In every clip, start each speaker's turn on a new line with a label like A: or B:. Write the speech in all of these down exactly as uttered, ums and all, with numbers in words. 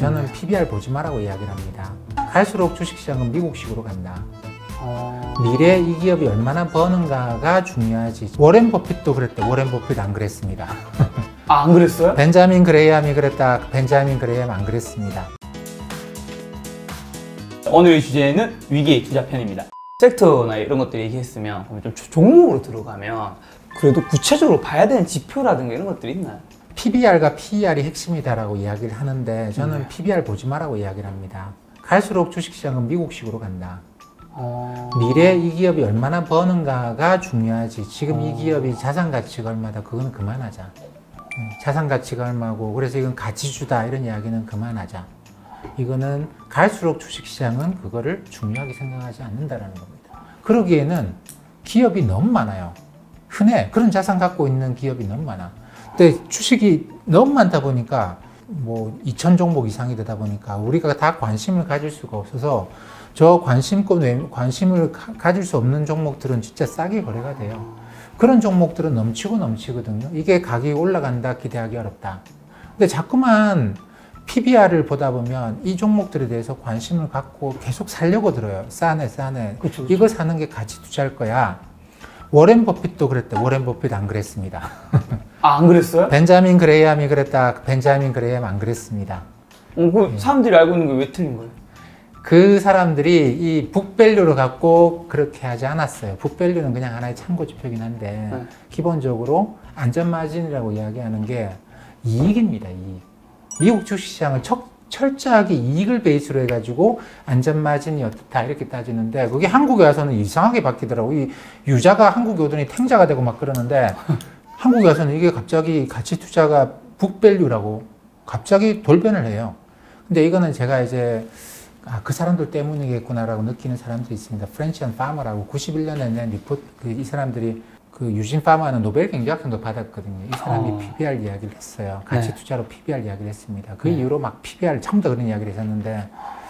A: 저는 피비알 보지 마라고 이야기를 합니다. 갈수록 주식시장은 미국식으로 간다.
B: 어...
A: 미래에 이 기업이 얼마나 버는가가 중요하지. 워렌 버핏도 그랬대. 워렌 버핏 안 그랬습니다.
B: 아, 안 그랬어요?
A: 벤자민 그레이엄이 그랬다. 벤자민 그레이엄 안 그랬습니다.
B: 오늘 주제는 위기의 투자 편입니다. 섹터나 이런 것들 얘기했으면 좀 종목으로 들어가면 그래도 구체적으로 봐야 되는 지표라든가 이런 것들이 있나요?
A: 피비알과 피이알이 핵심이다라고 이야기를 하는데 저는
B: 네.
A: 피비알 보지 마라고 이야기를 합니다. 갈수록 주식시장은 미국식으로 간다.
B: 어...
A: 미래에 이 기업이 얼마나 버는가가 중요하지. 지금
B: 어...
A: 이 기업이 자산가치가 얼마다 그건 그만하자. 자산가치가 얼마고 그래서 이건 가치주다 이런 이야기는 그만하자. 이거는 갈수록 주식시장은 그거를 중요하게 생각하지 않는다라는 겁니다. 그러기에는 기업이 너무 많아요. 흔해. 그런 자산 갖고 있는 기업이 너무 많아. 근데 주식이 너무 많다 보니까 뭐 이천 종목 이상이 되다 보니까 우리가 다 관심을 가질 수가 없어서 저 관심권 외 관심을 가, 가질 수 없는 종목들은 진짜 싸게 거래가 돼요. 그런 종목들은 넘치고 넘치거든요. 이게 가격이 올라간다 기대하기 어렵다. 근데 자꾸만 피비알을 보다 보면 이 종목들에 대해서 관심을 갖고 계속 살려고 들어요. 싸네 싸네.
B: 그쵸, 그쵸.
A: 이거 사는 게 가치 투자일 거야. 워렌 버핏도 그랬대. 워렌 버핏 안 그랬습니다.
B: 아, 안 그랬어요?
A: 벤자민 그레이엄이 그랬다. 벤자민 그레이엄 안 그랬습니다.
B: 어, 그 사람들이 알고 있는 게 왜 틀린 거예요?
A: 그 사람들이 이 북밸류를 갖고 그렇게 하지 않았어요. 북밸류는 그냥 하나의 참고 지표긴 한데
B: 네.
A: 기본적으로 안전마진이라고 이야기하는 게 이익입니다. 이익. 미국 주식시장을 척, 철저하게 이익을 베이스로 해가지고 안전마진이 어떻다 이렇게 따지는데 그게 한국에 와서는 이상하게 바뀌더라고요. 이 유자가 한국에 오더니 탱자가 되고 막 그러는데 한국에 와서는 이게 갑자기 가치 투자가 북밸류라고 갑자기 돌변을 해요. 근데 이거는 제가 이제 아, 그 사람들 때문이겠구나라고 느끼는 사람들이 있습니다. 프렌치 앤 파머라고 구십일 년에 낸 리포트, 그 이 사람들이 그 유진 파머는 노벨 경제학상도 받았거든요. 이 사람이
B: 어.
A: 피비알 이야기를 했어요. 가치
B: 네.
A: 투자로 피비알 이야기를 했습니다. 그
B: 네.
A: 이후로 막 피비알 처음부터 그런 이야기를 했었는데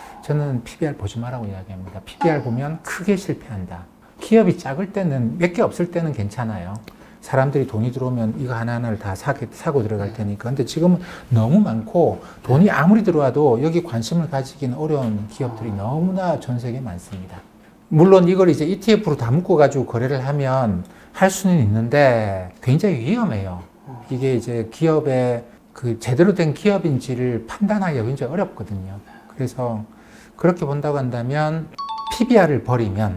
A: 저는 피비알 보지 마라고 이야기합니다. 피비알 보면 크게 실패한다. 기업이 작을 때는 몇 개 없을 때는 괜찮아요. 사람들이 돈이 들어오면 이거 하나하나를 다 사게, 사고 들어갈 테니까. 근데 지금은 너무 많고 돈이 아무리 들어와도 여기 관심을 가지기는 어려운 기업들이 너무나 전 세계에 많습니다. 물론 이걸 이제 이티에프로 다 묶어가지고 거래를 하면 할 수는 있는데 굉장히 위험해요. 이게 이제 기업의 그 제대로 된 기업인지를 판단하기가 굉장히 어렵거든요. 그래서 그렇게 본다고 한다면 피비알을 버리면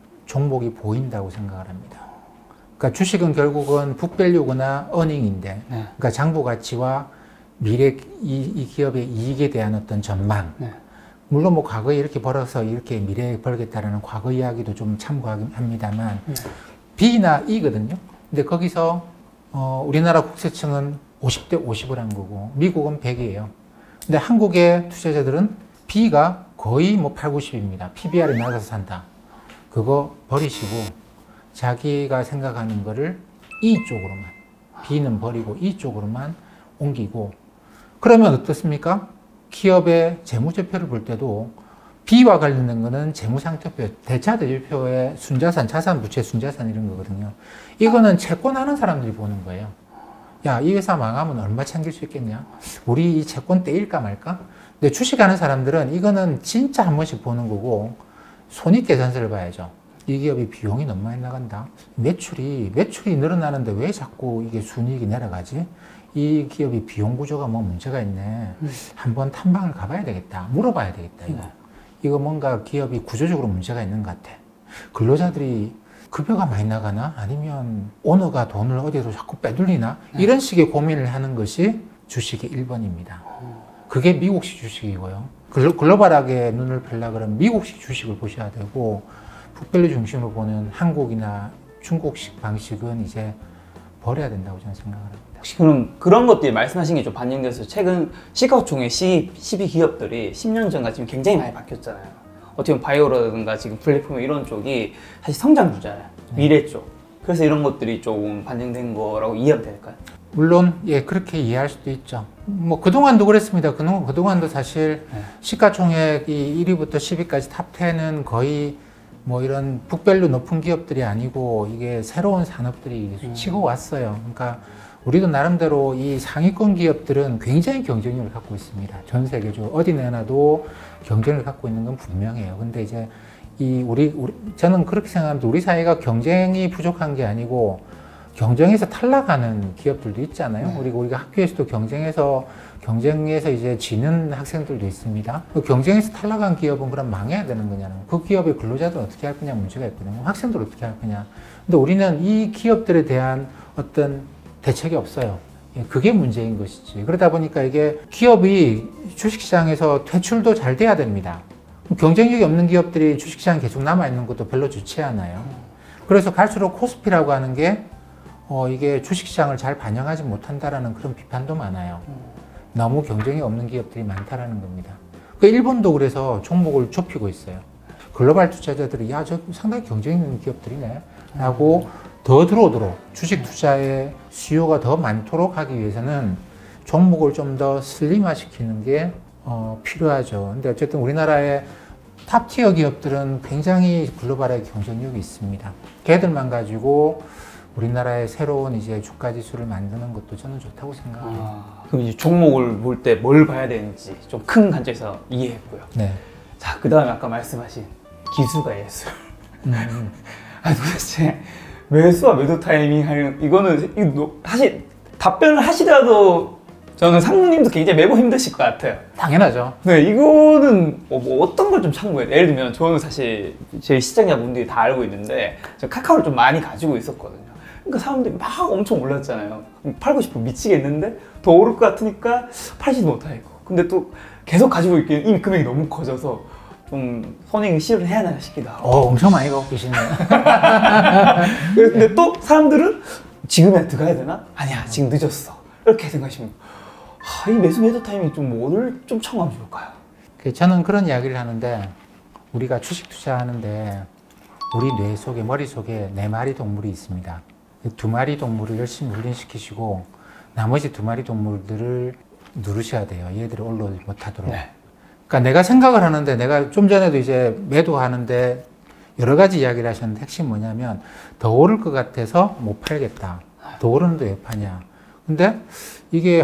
A: 종목이 보인다고 생각을 합니다. 그러니까 주식은 결국은 북밸류거나 어닝인데,
B: 네.
A: 그러니까 장부 가치와 미래 이, 이 기업의 이익에 대한 어떤 전망.
B: 네.
A: 물론 뭐 과거에 이렇게 벌어서 이렇게 미래에 벌겠다라는 과거 이야기도 좀 참고합니다만
B: 네.
A: B나 E거든요. 근데 거기서 어, 우리나라 국세청은 오십 대 오십을 한 거고 미국은 백이에요. 근데 한국의 투자자들은 B가 거의 뭐 팔, 구십입니다. 피비알이 낮아서 산다. 그거 버리시고 자기가 생각하는 거를 E 쪽으로만, B는 버리고 E 쪽으로만 옮기고 그러면 어떻습니까? 기업의 재무제표를 볼 때도 B와 관련된 거는 재무상태표, 대차대조표의 순자산, 자산, 부채, 순자산 이런 거거든요. 이거는 채권하는 사람들이 보는 거예요. 야, 이 회사 망하면 얼마 챙길 수 있겠냐? 우리 이 채권 떼일까 말까? 근데 주식하는 사람들은 이거는 진짜 한 번씩 보는 거고 손익계산서를 봐야죠. 이 기업이 비용이 너무 많이 나간다. 매출이, 매출이 늘어나는데 왜 자꾸 이게 순이익이 내려가지? 이 기업이 비용 구조가 뭐 문제가 있네. 음. 한번 탐방을 가봐야 되겠다. 물어봐야 되겠다, 이거. 음. 이거 뭔가 기업이 구조적으로 문제가 있는 것 같아. 근로자들이 급여가 많이 나가나? 아니면 오너가 돈을 어디서 자꾸 빼돌리나? 네. 이런 식의 고민을 하는 것이 주식의 일 번입니다. 그게 미국식 주식이고요. 글로벌하게 눈을 펴려고 그러면 미국식 주식을 보셔야 되고 북밸류 중심으로 보는 한국이나 중국식 방식은 이제 버려야 된다고 저는 생각을 합니다.
B: 혹시 그럼 그런 것들이 말씀하신 게 좀 반영돼서 최근 시가총액 십이 기업들이 십 년 전과 지금 굉장히 많이 바뀌었잖아요. 어떻게 보면 바이오라든가 지금 플랫폼 이런 쪽이 사실 성장 주잖아요. 미래 쪽. 그래서 이런 것들이 조금 반영된 거라고 이해하면 될까요?
A: 물론 예 그렇게 이해할 수도 있죠. 뭐 그동안도 그랬습니다. 그동안, 그동안도 사실 네. 시가총액이 일 위부터 십 위까지 탑 텐은 거의 뭐 이런 북밸류 높은 기업들이 아니고 이게 새로운 산업들이 음. 치고 왔어요. 그러니까 우리도 나름대로 이 상위권 기업들은 굉장히 경쟁력을 갖고 있습니다. 전 세계적으로 어디 내놔도 경쟁을 갖고 있는 건 분명해요. 근데 이제 이 우리, 우리 저는 그렇게 생각합니다. 우리 사회가 경쟁이 부족한 게 아니고 경쟁에서 탈락하는 기업들도 있잖아요.
B: 네.
A: 우리가 우리가 학교에서도 경쟁에서 경쟁에서 이제 지는 학생들도 있습니다. 그 경쟁에서 탈락한 기업은 그럼 망해야 되는 거냐는 그 기업의 근로자들 어떻게 할 거냐 문제가 있거든요. 학생들 어떻게 할 거냐. 근데 우리는 이 기업들에 대한 어떤 대책이 없어요. 그게 문제인 것이지. 그러다 보니까 이게 기업이 주식시장에서 퇴출도 잘 돼야 됩니다. 경쟁력이 없는 기업들이 주식시장에 계속 남아있는 것도 별로 좋지 않아요. 그래서 갈수록 코스피라고 하는 게 어, 이게 주식시장을 잘 반영하지 못한다라는 그런 비판도 많아요. 너무 경쟁이 없는 기업들이 많다라는 겁니다. 그 일본도 그래서 종목을 좁히고 있어요. 글로벌 투자자들이 야, 저 상당히 경쟁 있는 기업들이네 라고 더 들어오도록 주식 투자의 수요가 더 많도록 하기 위해서는 종목을 좀 더 슬림화 시키는 게 어, 필요하죠. 근데 어쨌든 우리나라의 탑티어 기업들은 굉장히 글로벌하게 경쟁력이 있습니다. 걔들만 가지고 우리나라의 새로운 이제 주가 지수를 만드는 것도 저는 좋다고 생각해요.
B: 아, 그럼 이제 종목을 볼 때 뭘 봐야 되는지 좀 큰 관점에서 이해했고요.
A: 네.
B: 자, 그 다음에 아까 말씀하신 기수가 예술.
A: 음, 음.
B: 아, 도대체 매수와 매도 타이밍 하는 이거는 이거 사실 답변을 하시더라도 저는 상무님도 굉장히 매우 힘드실 것 같아요.
A: 당연하죠.
B: 네, 이거는 뭐, 뭐 어떤 걸 좀 참고해야 돼? 예를 들면 저는 사실 저희 시청자분들이 다 알고 있는데 저 카카오를 좀 많이 가지고 있었거든요. 그러니까 사람들이 막 엄청 올랐잖아요. 팔고 싶으면 미치겠는데 더 오를 것 같으니까 팔지도 못하고. 근데 또 계속 가지고 있기엔 이미 금액이 너무 커져서 좀 손익 실을 해야 하나 싶기도 하고.
A: 어, 엄청 많이 갖고 계시네요.
B: 근데 또 사람들은 지금이야 들어가야 되나? 아니야, 지금 늦었어. 이렇게 생각하시면 아, 이 매수 매도 타이밍 좀 뭐를 좀 참고하면 좋을까요?
A: 저는 그런 이야기를 하는데 우리가 주식 투자하는데 우리 뇌 속에 머리 속에 네 마리 동물이 있습니다. 두 마리 동물을 열심히 훈련시키시고 나머지 두 마리 동물들을 누르셔야 돼요. 얘들을 올라오지 못하도록.
B: 네.
A: 그러니까 내가 생각을 하는데 내가 좀 전에도 이제 매도하는데 여러 가지 이야기를 하셨는데 핵심 뭐냐면 더 오를 것 같아서 못 팔겠다. 더 오르는데 왜 파냐. 근데 이게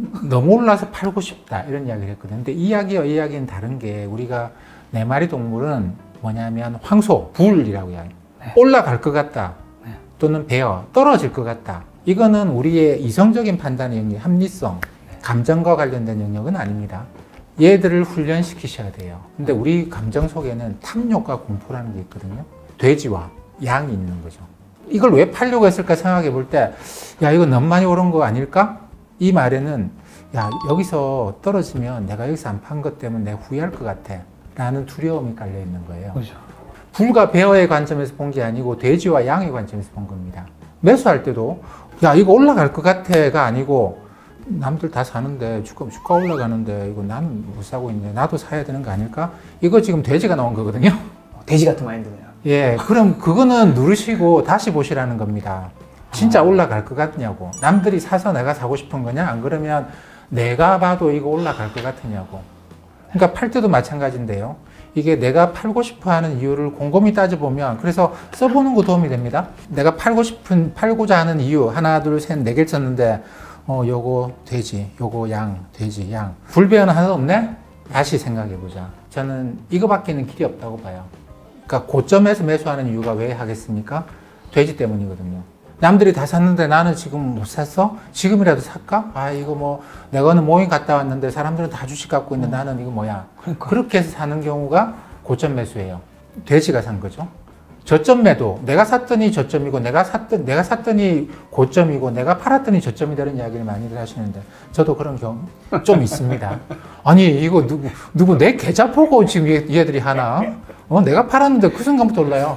A: 너무 올라서 팔고 싶다 이런 이야기를 했거든요. 근데 이 이야기와 이 이야기는 다른 게 우리가 네 마리 동물은 뭐냐면 황소, 불이라고 해요.
B: 네.
A: 올라갈 것 같다.
B: 네.
A: 또는 베어, 떨어질 것 같다. 이거는 우리의 이성적인 판단의 영역, 합리성, 감정과 관련된 영역은 아닙니다. 얘들을 훈련시키셔야 돼요. 근데 우리 감정 속에는 탐욕과 공포라는 게 있거든요. 돼지와 양이 있는 거죠. 이걸 왜 팔려고 했을까 생각해 볼 때, 야, 이거 너무 많이 오른 거 아닐까? 이 말에는, 야, 여기서 떨어지면 내가 여기서 안 판 것 때문에 내가 후회할 것 같아. 라는 두려움이 깔려 있는 거예요.
B: 그렇죠.
A: 불과 베어의 관점에서 본 게 아니고 돼지와 양의 관점에서 본 겁니다. 매수할 때도, 야, 이거 올라갈 것 같아가 아니고, 남들 다 사는데, 주가, 주가 올라가는데, 이거 나는 못 사고 있는데, 나도 사야 되는 거 아닐까? 이거 지금 돼지가 나온 거거든요.
B: 돼지 같은 마인드네요.
A: 예, 그럼 그거는 누르시고 다시 보시라는 겁니다. 진짜 올라갈 것 같냐고. 남들이 사서 내가 사고 싶은 거냐? 안 그러면 내가 봐도 이거 올라갈 것 같으냐고. 그러니까 팔 때도 마찬가지인데요. 이게 내가 팔고 싶어 하는 이유를 곰곰이 따져보면, 그래서 써보는 거 도움이 됩니다. 내가 팔고 싶은, 팔고자 하는 이유, 하나, 둘, 셋, 네 개를 썼는데, 어, 요거 돼지, 요거 양, 돼지, 양. 불배는 하나도 없네? 다시 생각해보자. 저는 이거밖에는 길이 없다고 봐요. 그러니까 고점에서 매수하는 이유가 왜 하겠습니까? 돼지 때문이거든요. 남들이 다 샀는데 나는 지금 못 샀어? 지금이라도 살까? 아, 이거 뭐, 내가는 모임 갔다 왔는데 사람들은 다 주식 갖고 있는데 나는 이거 뭐야?
B: 그러니까.
A: 그렇게 해서 사는 경우가 고점 매수예요. 돼지가 산 거죠. 저점 매도. 내가 샀더니 저점이고, 내가 샀더니, 내가 샀더니 고점이고, 내가 팔았더니 저점이 되는 이야기를 많이들 하시는데, 저도 그런 경우 좀 있습니다. 아니, 이거 누구, 누구 내 계좌 보고 지금 얘, 얘들이 하나? 어, 내가 팔았는데 그 순간부터 올라요.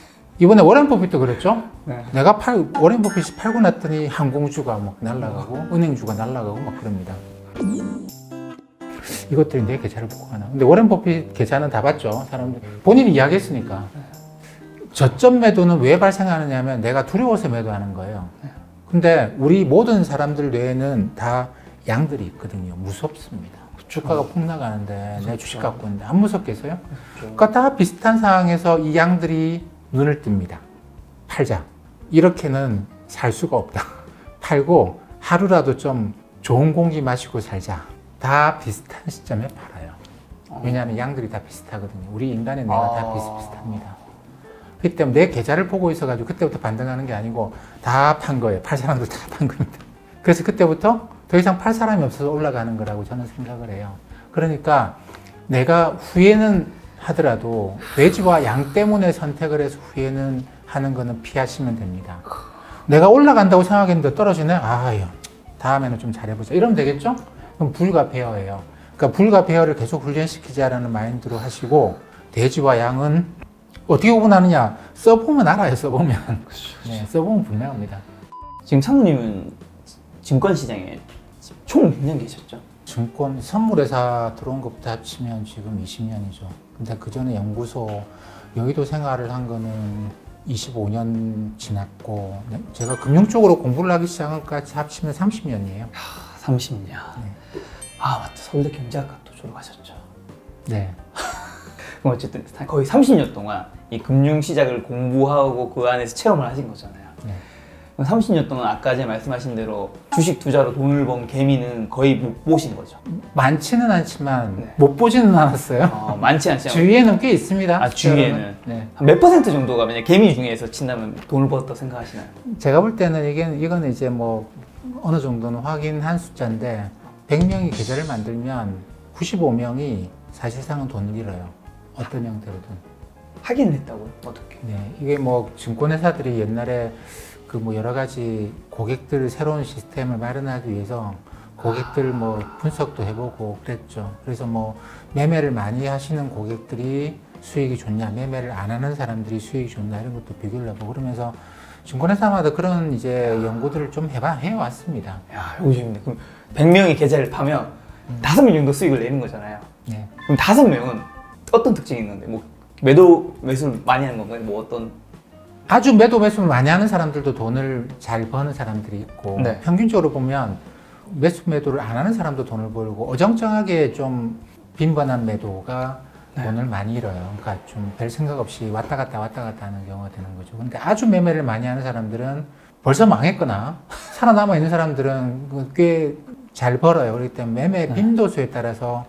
A: 이번에 워렌 버핏도 그랬죠?
B: 네.
A: 내가 팔, 워렌 버핏이 팔고 났더니 항공주가 막 날아가고, 은행주가 날아가고 막 그럽니다. 이것들이 내 계좌를 보고 하나. 근데 워렌 버핏 계좌는 다 봤죠. 사람들. 본인이 이야기했으니까. 저점 매도는 왜 발생하느냐면 내가 두려워서 매도하는 거예요. 근데 우리 모든 사람들 뇌에는 다 양들이 있거든요. 무섭습니다. 주가가 폭락하는데 내 주식 갖고 있는데 안 무섭겠어요? 그러니까 다 비슷한 상황에서 이 양들이 눈을 뜹니다. 팔자. 이렇게는 살 수가 없다. 팔고 하루라도 좀 좋은 공기 마시고 살자. 다 비슷한 시점에 팔아요. 왜냐하면 양들이 다 비슷하거든요. 우리 인간의 뇌가
B: 아.
A: 다 비슷비슷합니다. 그렇기 때문에 내 계좌를 보고 있어가지고 그때부터 반등하는 게 아니고 다 판 거예요. 팔 사람들 다 판 겁니다. 그래서 그때부터 더 이상 팔 사람이 없어서 올라가는 거라고 저는 생각을 해요. 그러니까 내가 후회는 하더라도 돼지와 양 때문에 선택을 해서 후회는 하는 거는 피하시면 됩니다. 내가 올라간다고 생각했는데 떨어지네? 아유, 다음에는 좀 잘해보자. 이러면 되겠죠? 그럼 불가배어예요. 그러니까 불가배어를 계속 훈련시키자라는 마인드로 하시고, 돼지와 양은 어떻게 구분하느냐? 써보면 알아요, 써보면. 네, 써보면 분명합니다.
B: 지금 상무님은 증권 시장에 총 몇 년 계셨죠?
A: 증권 선물회사 들어온 것부터 합치면 지금 이십 년이죠. 근데 그 전에 연구소, 여의도 생활을 한 거는 이십오 년 지났고, 제가 금융 쪽으로 공부를 하기 시작한 것까지 합치면 삼십 년이에요.
B: 하, 삼십 년.
A: 네.
B: 아 맞다, 서울대 경제학과도 졸업하셨죠.
A: 네.
B: 그럼 어쨌든 거의 삼십 년 동안 이 금융 시장을 공부하고 그 안에서 체험을 하신 거잖아요.
A: 네.
B: 그럼 삼십 년 동안 아까 전에 말씀하신 대로 주식 투자로 돈을 번 개미는 거의 못 보신 거죠.
A: 많지는 않지만
B: 네.
A: 못 보지는 않았어요.
B: 어, 많지 않지만
A: 주위에는 꽤 있습니다.
B: 아, 주위에는?
A: 네.
B: 한 몇 퍼센트 정도가 만약 개미 중에서 친다면 돈을 벌었다고 생각하시나요?
A: 제가 볼 때는 이게, 이거는 이제 뭐 어느 정도는 확인한 숫자인데, 백 명이 계좌를 만들면 구십오 명이 사실상은 돈을 잃어요. 어떤 형태로든.
B: 하긴 했다고요? 어떻게?
A: 네, 이게 뭐 증권회사들이 옛날에 그 뭐 여러 가지 고객들 새로운 시스템을 마련하기 위해서 고객들 뭐 분석도 해보고 그랬죠. 그래서 뭐 매매를 많이 하시는 고객들이 수익이 좋냐, 매매를 안 하는 사람들이 수익이 좋냐 이런 것도 비교를 해보고 그러면서 증권회사마다 그런 이제 연구들을 좀 해봐 해왔습니다.
B: 야, 이거 재밌네. 그럼 백 명이 계좌를 파면 다섯 명 정도 수익을 내는 거잖아요.
A: 네.
B: 그럼 다섯 명은 어떤 특징이 있는데? 뭐 매도 매수를 많이 하는 건가요? 뭐 어떤?
A: 아주 매도 매수를 많이 하는 사람들도 돈을 잘 버는 사람들이 있고,
B: 네.
A: 평균적으로 보면 매수 매도를 안 하는 사람도 돈을 벌고, 어정쩡하게 좀 빈번한 매도가
B: 네.
A: 돈을 많이 잃어요. 그러니까 좀 별 생각 없이 왔다 갔다 왔다 갔다 하는 경우가 되는 거죠. 근데 아주 매매를 많이 하는 사람들은 벌써 망했거나 살아남아 있는 사람들은 꽤 잘 벌어요. 그렇기 때문에 매매 빈도수에 따라서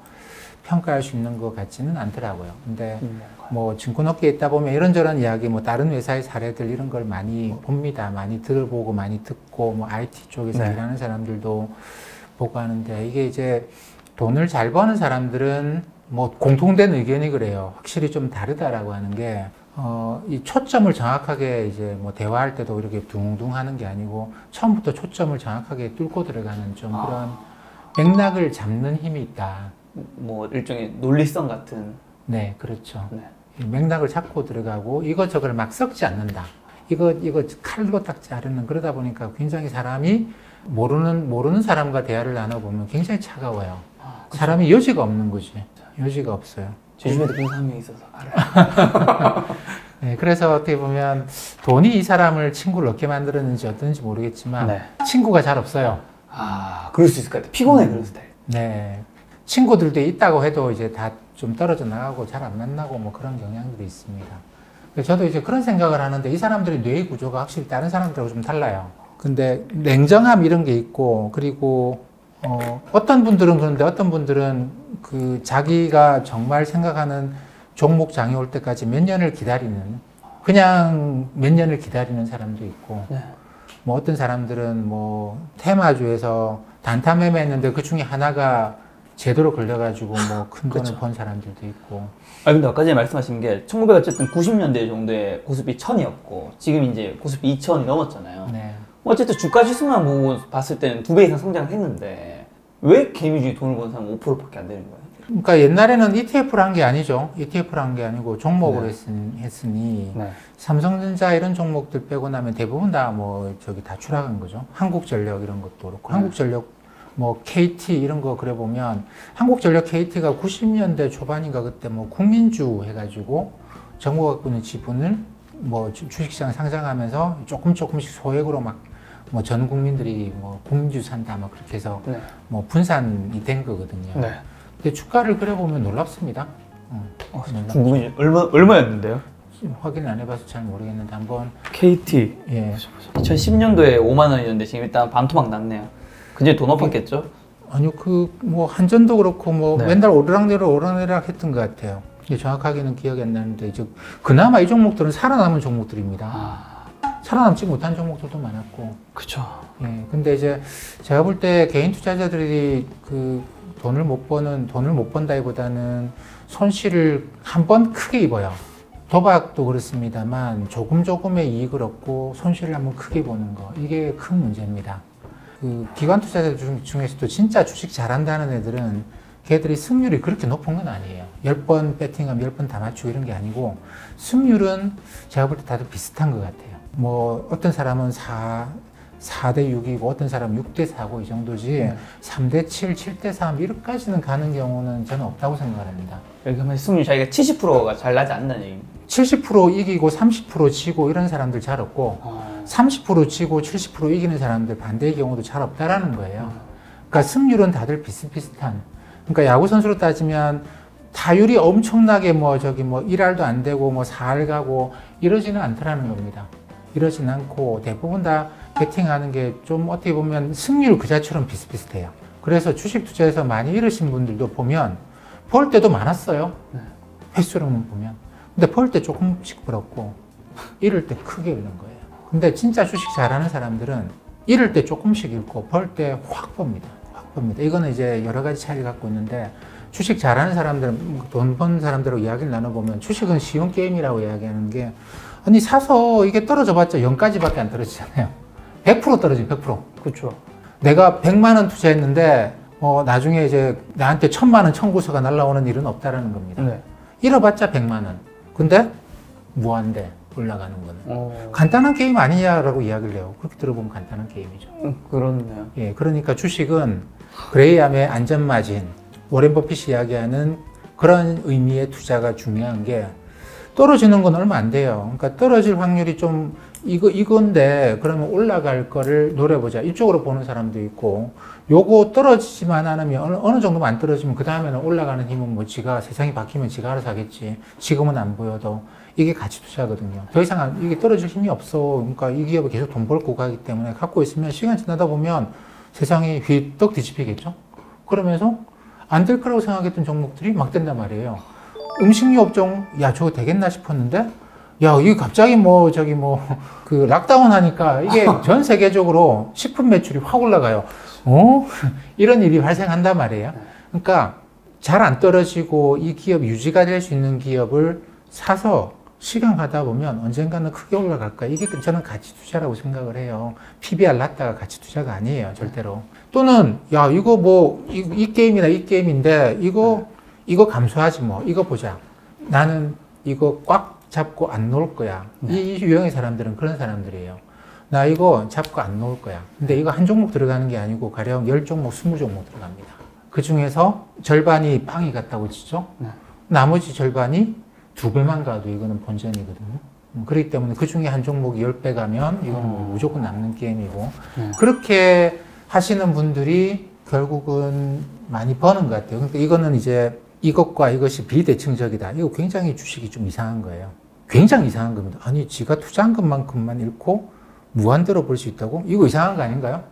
A: 평가할 수 있는 것 같지는 않더라고요. 근데 뭐 증권업계에 있다 보면 이런저런 이야기, 뭐 다른 회사의 사례들 이런 걸 많이 봅니다. 많이 들어보고 많이 듣고, 뭐 아이티 쪽에서
B: 네.
A: 일하는 사람들도 보고 하는데, 이게 이제 돈을 잘 버는 사람들은 뭐 공통된 의견이 그래요. 확실히 좀 다르다라고 하는 게, 어, 이 초점을 정확하게 이제 뭐 대화할 때도 이렇게 둥둥 하는 게 아니고, 처음부터 초점을 정확하게 뚫고 들어가는 좀
B: 아.
A: 그런 맥락을 잡는 힘이 있다.
B: 뭐 일종의 논리성 같은.
A: 네, 그렇죠.
B: 네.
A: 이 맥락을 잡고 들어가고 이것저것 막 섞지 않는다. 이거 이거 칼로 딱 자르는, 그러다 보니까 굉장히 사람이 모르는 모르는 사람과 대화를 나눠보면 굉장히 차가워요.
B: 아,
A: 사람이 여지가 없는 거지. 여지가 없어요.
B: 제 주변에도 그런 사람이 있어서 알아요.
A: 네, 그래서 어떻게 보면 돈이 이 사람을 친구를 어떻게 만들었는지 어떤지 모르겠지만
B: 네.
A: 친구가 잘 없어요.
B: 아, 그럴 수 있을 것 같아요. 피곤해, 그런 스타일.
A: 네, 친구들도 있다고 해도 이제 다 좀 떨어져 나가고 잘 안 만나고 뭐 그런 경향들이 있습니다. 저도 이제 그런 생각을 하는데, 이 사람들의 뇌의 구조가 확실히 다른 사람들하고 좀 달라요. 근데 냉정함 이런 게 있고, 그리고 어, 어떤 분들은 그런데 어떤 분들은 그 자기가 정말 생각하는 종목 장이 올 때까지 몇 년을 기다리는, 그냥 몇 년을 기다리는 사람도 있고,
B: 네.
A: 뭐 어떤 사람들은 뭐 테마주에서 단타 매매했는데 그 중에 하나가 제대로 걸려가지고 뭐 큰 돈을
B: 그렇죠.
A: 번 사람들도 있고.
B: 아 근데 아까 전에 말씀하신 게 천구백 어쨌든 구십 년대 정도에 고스피 천이었고 지금 이제 고스피 이천이 넘었잖아요.
A: 네.
B: 어쨌든 주가 지수만 보고 봤을 때는 두 배 이상 성장했는데 왜 개미주의 돈을 버는 사람은 오 퍼센트밖에 안 되는 거예요?
A: 그러니까 옛날에는 이티에프를 한 게 아니죠. 이티에프를 한 게 아니고 종목으로
B: 네.
A: 했으니, 했으니
B: 네.
A: 삼성전자 이런 종목들 빼고 나면 대부분 다 뭐 저기 다 추락한 거죠. 한국전력 이런 것도 그렇고,
B: 네.
A: 한국전력 뭐 케이티 이런 거 그래 보면 한국전력 케이티가 구십 년대 초반인가 그때 뭐 국민주 해가지고 정부가 갖고 있는 지분을 뭐 주- 주식시장 상장하면서 조금 조금씩 소액으로 막 뭐 전 국민들이 뭐 국민주 산다 막 그렇게 해서
B: 네.
A: 뭐 분산이 된 거거든요.
B: 네.
A: 근데 주가를 그래 보면 놀랍습니다. 어,
B: 어,
A: 놀랍죠.
B: 궁금해. 얼마 얼마였는데요?
A: 확인 안 해봐서 잘 모르겠는데 한번
B: 케이티
A: 예.
B: 이천십 년도에 오만 원이었는데 지금 일단 반토막 났네요. 굉장히 더 높았겠죠?
A: 아니요, 그 뭐 한전도 그렇고 뭐
B: 네.
A: 맨날 오르락내리락 오르락내리락 했던 것 같아요. 이게 정확하게는 기억이 안 나는데 이제 그나마 이 종목들은 살아남은 종목들입니다.
B: 아,
A: 살아남지 못한 종목들도 많았고.
B: 그쵸.
A: 예. 근데 이제 제가 볼 때 개인 투자자들이 그 돈을 못 버는 돈을 못 번다기보다는 손실을 한 번 크게 입어요. 도박도 그렇습니다만 조금 조금의 이익을 얻고 손실을 한번 크게 보는 거, 이게 큰 문제입니다. 그 기관 투자자 중, 중에서도 진짜 주식 잘한다는 애들은 걔들이 승률이 그렇게 높은 건 아니에요. 열 번 배팅하면 열 번 다 맞추고 이런 게 아니고 승률은 제가 볼 때 다들 비슷한 것 같아요. 뭐 어떤 사람은 사, 사 대 육이고 어떤 사람은 육 대 사고 이 정도지
B: 네.
A: 삼 대 칠, 칠 대 삼 이렇게까지는 가는 경우는 저는 없다고 생각합니다.
B: 여기 하면 승률 자기가 칠십 퍼센트가 잘 나지 않는 얘기입니다.
A: 칠십 퍼센트 이기고 삼십 퍼센트 지고 이런 사람들 잘 없고
B: 어.
A: 삼십 퍼센트 지고 칠십 퍼센트 이기는 사람들 반대의 경우도 잘 없다라는 거예요. 그러니까 승률은 다들 비슷비슷한. 그러니까 야구 선수로 따지면 타율이 엄청나게 뭐 저기 뭐 일 할도 안 되고 뭐 사 할 가고 이러지는 않더라는 겁니다. 이러진 않고 대부분 다 배팅하는 게 좀 어떻게 보면 승률 그 자체처럼 비슷비슷해요. 그래서 주식 투자에서 많이 잃으신 분들도 보면 벌 때도 많았어요.
B: 네.
A: 횟수로만 보면. 근데 벌 때 조금씩 벌었고 잃을 때 크게 잃는 거예요. 근데 진짜 주식 잘하는 사람들은 잃을 때 조금씩 잃고 벌 때 확 법니다. 확 법니다. 이거는 이제 여러 가지 차이를 갖고 있는데 주식 잘하는 사람들은 돈 번 사람들하고 이야기를 나눠보면 주식은 쉬운 게임이라고 이야기하는 게 아니 사서 이게 떨어져 봤자 영까지밖에 안 떨어지잖아요. 백 퍼센트 떨어져요. 백 퍼센트.
B: 그렇죠.
A: 내가 백만 원 투자했는데 어, 나중에 이제 나한테 천만 원 청구서가 날라오는 일은 없다라는 겁니다.
B: 네.
A: 잃어봤자 백만 원. 근데 무한대 올라가는 거는.
B: 어.
A: 간단한 게임 아니냐라고 이야기를 해요. 그렇게 들어보면 간단한 게임이죠.
B: 음, 그렇네요.
A: 예, 그러니까 주식은 그레이암의 안전마진, 워렌 버핏이 이야기하는 그런 의미의 투자가 중요한 게 떨어지는 건 얼마 안 돼요. 그러니까 떨어질 확률이 좀 이거, 이건데 그러면 올라갈 거를 노려보자. 이쪽으로 보는 사람도 있고 요거 떨어지지만 않으면 어느, 어느 정도만 안 떨어지면 그 다음에는 올라가는 힘은 뭐 지가 세상이 바뀌면 지가 알아서 하겠지. 지금은 안 보여도 이게 가치 투자거든요. 더 이상 안, 이게 떨어질 힘이 없어. 그러니까 이 기업이 계속 돈 벌고 가기 때문에 갖고 있으면 시간 지나다 보면 세상이 휘떡 뒤집히겠죠. 그러면서 안 될 거라고 생각했던 종목들이 막 된단 말이에요. 음식료 업종, 야, 저거 되겠나 싶었는데, 야, 이게 갑자기 뭐, 저기 뭐, 그, 락다운 하니까 이게 전 세계적으로 식품 매출이 확 올라가요. 어? 이런 일이 발생한단 말이에요. 그러니까 잘 안 떨어지고 이 기업 유지가 될 수 있는 기업을 사서 시간 가다 보면 언젠가는 크게 올라갈까. 이게 저는 가치 투자라고 생각을 해요. 피비알 낮다가 가치 투자가 아니에요, 절대로. 또는, 야, 이거 뭐, 이, 이 게임이나 이 게임인데, 이거, 이거 감수하지 뭐, 이거 보자. 나는 이거 꽉 잡고 안 놓을 거야.
B: 네.
A: 이 유형의 사람들은 그런 사람들이에요. 나 이거 잡고 안 놓을 거야. 근데 이거 한 종목 들어가는 게 아니고 가령 열 종목, 스무 종목 들어갑니다. 그 중에서 절반이 빵이 같다고 치죠.
B: 네.
A: 나머지 절반이 두 배만 가도 이거는 본전이거든요. 음, 그렇기 때문에 그 중에 한 종목이 열 배 가면 이거는 뭐 무조건 남는 게임이고
B: 네.
A: 그렇게 하시는 분들이 결국은 많이 버는 것 같아요. 그러니까 이거는 이제 이것과 이것이 비대칭적이다. 이거 굉장히 주식이 좀 이상한 거예요. 굉장히 이상한 겁니다. 아니, 지가 투자한 것만큼만 잃고 무한대로 벌 수 있다고? 이거 이상한 거 아닌가요?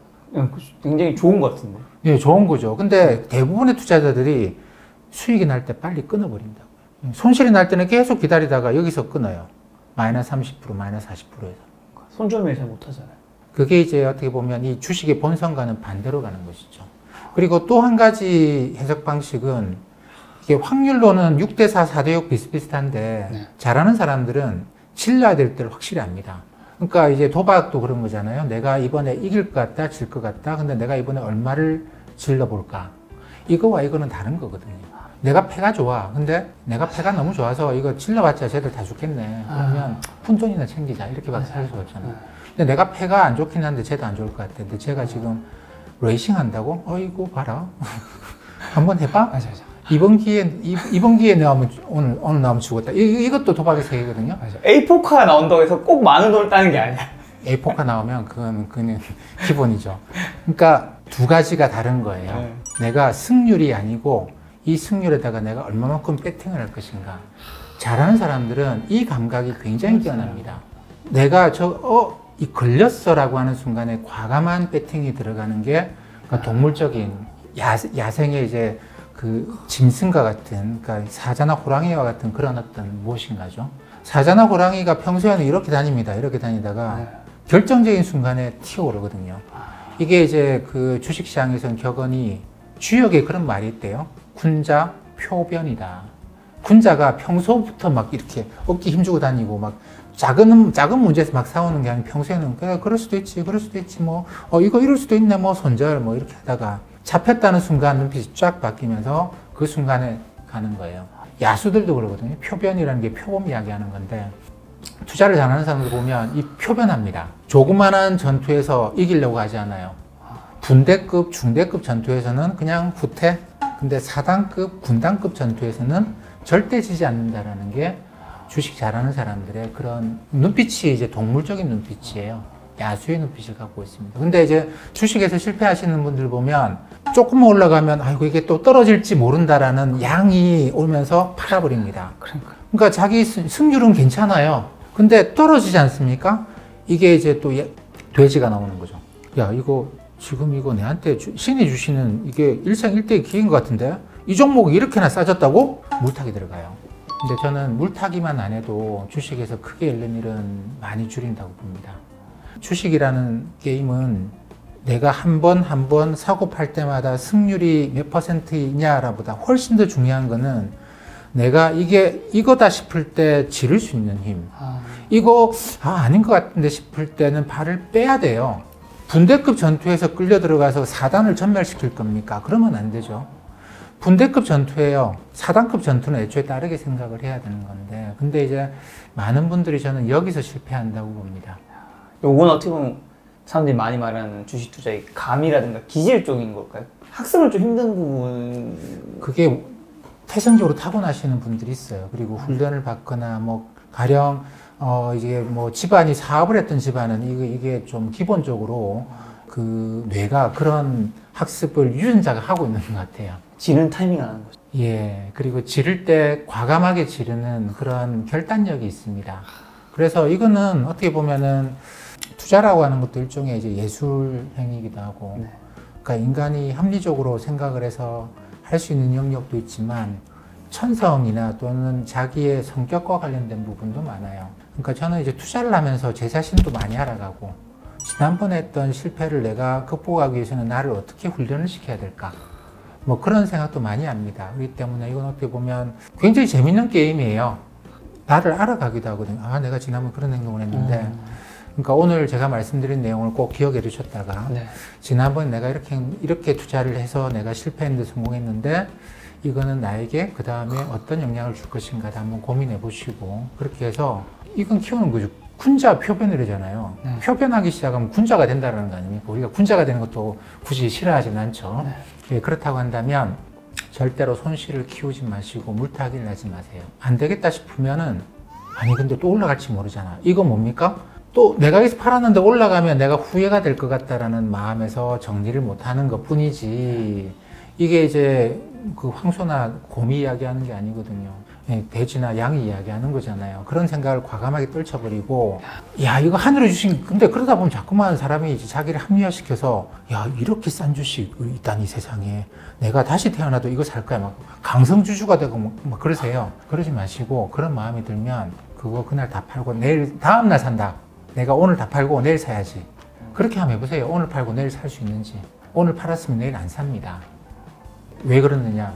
B: 굉장히 좋은 것 같은데.
A: 예, 좋은 거죠. 근데 대부분의 투자자들이 수익이 날 때 빨리 끊어버린다고요. 손실이 날 때는 계속 기다리다가 여기서 끊어요. 마이너스 삼십 퍼센트, 마이너스 사십 퍼센트에서.
B: 손절매를 잘 못하잖아요.
A: 그게 이제 어떻게 보면 이 주식의 본성과는 반대로 가는 것이죠. 그리고 또 한 가지 해석 방식은 이게 확률로는 육 대 사, 사 대 육 비슷비슷한데
B: 네.
A: 잘하는 사람들은 질러야 될 때를 확실히 압니다. 그러니까 이제 도박도 그런 거잖아요. 내가 이번에 이길 것 같다, 질 것 같다. 근데 내가 이번에 얼마를 질러볼까? 이거와 이거는 다른 거거든요. 내가 패가 좋아. 근데 내가 패가 너무 좋아서 이거 질러봤자 쟤들 다 죽겠네. 그러면 푼돈이나 챙기자. 이렇게밖에 살 수가 없잖아요. 근데 내가 패가 안 좋긴 한데 쟤도 안 좋을 것 같아. 근데 쟤가 지금 레이싱 한다고? 어이구, 봐라. 한번 해봐?
B: 맞아, 맞아.
A: 이번 기회에, 이, 이번 기회에 나오면, 오늘, 오늘 나오면 죽었다. 이, 이것도 도박의 세계거든요.
B: 에이포카가 나온다고 해서 꼭 많은 돈을 따는 게 아니야.
A: 에이포카 나오면 그건, 그건 기본이죠. 그러니까 두 가지가 다른 거예요.
B: 네.
A: 내가 승률이 아니고 이 승률에다가 내가 얼마만큼 배팅을 할 것인가. 잘하는 사람들은 이 감각이 굉장히 뛰어납니다. 내가 저, 어, 이 걸렸어라고 하는 순간에 과감한 배팅이 들어가는 게 그러니까 동물적인 야, 야생의 이제 그 짐승과 같은, 그러니까 사자나 호랑이와 같은 그런 어떤 무엇인가죠. 사자나 호랑이가 평소에는 이렇게 다닙니다. 이렇게 다니다가 네. 결정적인 순간에 튀어오르거든요. 이게 이제 그 주식시장에서는 격언이 주역에 그런 말이 있대요. 군자 표변이다. 군자가 평소부터 막 이렇게 어깨 힘주고 다니고 막 작은, 작은 문제에서 막 싸우는 게 아니고 평소에는 그래, 그럴 수도 있지, 그럴 수도 있지, 뭐, 어, 이거 이럴 수도 있네, 뭐, 손절, 뭐, 이렇게 하다가 잡혔다는 순간 눈빛이 쫙 바뀌면서 그 순간에 가는 거예요. 야수들도 그러거든요. 표변이라는 게 표범 이야기하는 건데 투자를 잘하는 사람들 보면 이 표변합니다. 조그만한 전투에서 이기려고 하지 않아요. 분대급, 중대급 전투에서는 그냥 후퇴. 근데 사단급, 군단급 전투에서는 절대 지지 않는다라는 게 주식 잘하는 사람들의 그런 눈빛이 이제 동물적인 눈빛이에요. 야수의 눈빛을 갖고 있습니다. 근데 이제 주식에서 실패하시는 분들 보면 조금만 올라가면 아이고 이게 또 떨어질지 모른다라는 양이 오면서 팔아버립니다.
B: 그러니까.
A: 그러니까 자기 승률은 괜찮아요. 근데 떨어지지 않습니까? 이게 이제 또 돼지가 나오는 거죠. 야, 이거 지금 이거 내한테 주, 신이 주시는 이게 일생일대의 기회인 것 같은데 이 종목이 이렇게나 싸졌다고? 물타기 들어가요. 근데 저는 물타기만 안 해도 주식에서 크게 잃는 일은 많이 줄인다고 봅니다. 주식이라는 게임은 내가 한 번 한 번 사고 팔 때마다 승률이 몇 퍼센트이냐보다 훨씬 더 중요한 거는 내가 이게 이거다 싶을 때 지를 수 있는 힘. 아. 이거 아, 아닌 것 같은데 싶을 때는 발을 빼야 돼요. 분대급 전투에서 끌려 들어가서 사단을 전멸시킬 겁니까? 그러면 안 되죠. 분대급 전투예요. 사단급 전투는 애초에 다르게 생각을 해야 되는 건데 근데 이제 많은 분들이 저는 여기서 실패한다고 봅니다.
B: 요건 어떻게 보면 사람들이 많이 말하는 주식 투자의 감이라든가 기질 쪽인 걸까요? 학습을 좀 힘든 부분.
A: 그게 태생적으로 타고나시는 분들이 있어요. 그리고 훈련을 받거나 뭐 가령 어 이제 뭐 집안이 사업을 했던 집안은 이게 이게 좀 기본적으로 그 뇌가 그런 학습을 유전자가 하고 있는 것 같아요.
B: 지른 타이밍을 하는 거죠.
A: 예. 그리고 지를 때 과감하게 지르는 그런 결단력이 있습니다. 그래서 이거는 어떻게 보면은 투자라고 하는 것도 일종의 이제 예술 행위이기도 하고, 네. 그러니까 인간이 합리적으로 생각을 해서 할 수 있는 영역도 있지만 천성이나 또는 자기의 성격과 관련된 부분도 많아요. 그러니까 저는 이제 투자를 하면서 제 자신도 많이 알아가고 지난번에 했던 실패를 내가 극복하기 위해서는 나를 어떻게 훈련을 시켜야 될까? 뭐 그런 생각도 많이 합니다. 그렇기 때문에 이건 어떻게 보면 굉장히 재밌는 게임이에요. 나를 알아가기도 하거든요. 아, 내가 지난번 그런 행동을 했는데 음. 그러니까 오늘 제가 말씀드린 내용을 꼭 기억해 두셨다가 네. 지난번 내가 이렇게 이렇게 투자를 해서 내가 실패했는데 성공했는데 이거는 나에게 그 다음에 어떤 영향을 줄 것인가 한번 고민해 보시고 그렇게 해서 이건 키우는 거죠. 군자 표변이잖아요. 네. 표변하기 시작하면 군자가 된다는 거 아닙니까? 우리가 군자가 되는 것도 굳이 싫어하진 않죠. 네. 예, 그렇다고 한다면 절대로 손실을 키우지 마시고 물타기를 하지 마세요. 안 되겠다 싶으면은 아니 근데 또 올라갈지 모르잖아. 이거 뭡니까? 또 내가 여기서 팔았는데 올라가면 내가 후회가 될 것 같다라는 마음에서 정리를 못하는 것 뿐이지 이게 이제 그 황소나 곰이 이야기하는 게 아니거든요. 예, 돼지나 양이 이야기하는 거잖아요. 그런 생각을 과감하게 떨쳐버리고 야 이거 하늘에 주신 근데 그러다 보면 자꾸만 사람이 이제 자기를 합리화시켜서 야 이렇게 싼 주식 있다니 세상에 내가 다시 태어나도 이거 살 거야 막 강성주주가 되고 막, 막 그러세요. 그러지 마시고 그런 마음이 들면 그거 그날 다 팔고 내일 다음날 산다. 내가 오늘 다 팔고 내일 사야지. 그렇게 한번 해보세요. 오늘 팔고 내일 살 수 있는지. 오늘 팔았으면 내일 안 삽니다. 왜 그러느냐?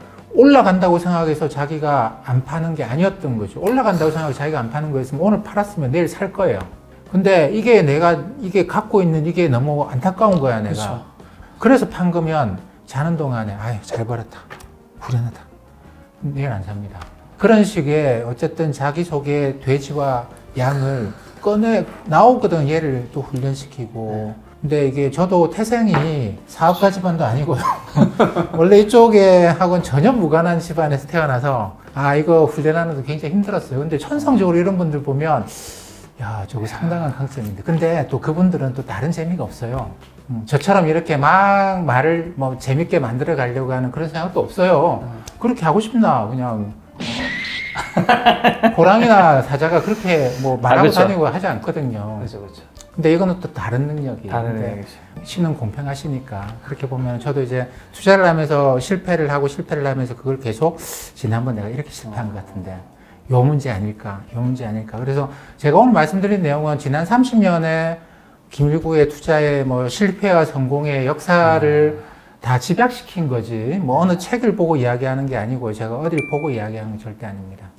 A: 올라간다고 생각해서 자기가 안 파는 게 아니었던 거죠. 올라간다고 생각해서 자기가 안 파는 거였으면 오늘 팔았으면 내일 살 거예요. 근데 이게 내가 이게 갖고 있는 이게 너무 안타까운 거야 내가. 그렇죠. 그래서 판 거면 자는 동안에 아유 잘 벌었다. 후련하다. 내일 안 삽니다. 그런 식의 어쨌든 자기 속에 돼지와 양을 꺼내 나오거든. 얘를 또 훈련시키고. 근데 이게 저도 태생이 사업가 집안도 아니고요. 원래 이쪽에 하고는 전혀 무관한 집안에서 태어나서 아 이거 훈련하는 거 굉장히 힘들었어요. 근데 천성적으로 이런 분들 보면 야 저거 상당한 강점인데 근데 또 그분들은 또 다른 재미가 없어요. 음, 저처럼 이렇게 막 말을 뭐 재밌게 만들어 가려고 하는 그런 생각도 없어요.
B: 음.
A: 그렇게 하고 싶나 그냥 호랑이나 사자가 그렇게 뭐 말하고
B: 아, 그렇죠.
A: 다니고 하지 않거든요.
B: 그렇죠, 그렇죠.
A: 근데 이거는 또 다른 능력이에요.
B: 다른
A: 근데
B: 얘기죠.
A: 신은 공평하시니까 그렇게 보면 저도 이제 투자를 하면서 실패를 하고 실패를 하면서 그걸 계속 지난번 내가 이렇게 실패한 것 같은데 요 문제 아닐까, 요 문제 아닐까. 그래서 제가 오늘 말씀드린 내용은 지난 삼십 년의 김일구의 투자의 뭐 실패와 성공의 역사를 다 집약시킨 거지 뭐 어느 책을 보고 이야기하는 게 아니고 제가 어딜 보고 이야기하는 건 절대 아닙니다.